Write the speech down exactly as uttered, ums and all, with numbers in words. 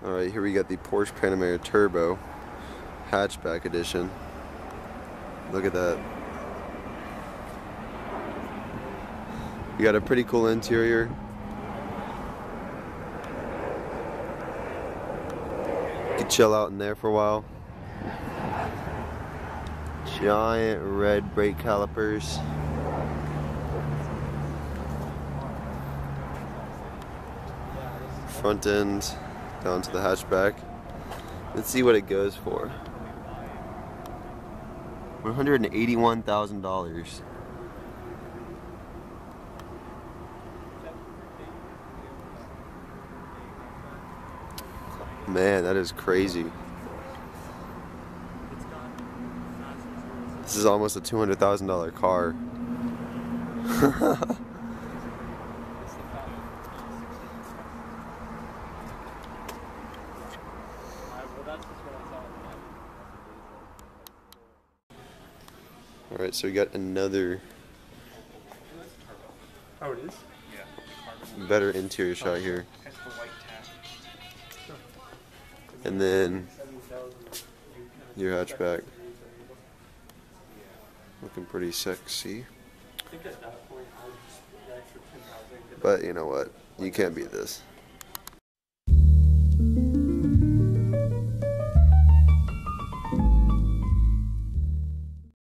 Alright, here we got the Porsche Panamera Turbo Hatchback Edition. Look at that. You got a pretty cool interior. You can chill out in there for a while. Giant red brake calipers. Front end down to the hatchback. Let's see what it goes for. one hundred eighty-one thousand dollars. Man, that is crazy. This is almost a two hundred thousand dollar car. Alright, so we got another Oh, it is? Yeah. better interior shot here. And then your hatchback. Looking pretty sexy. But you know what? You can't beat this.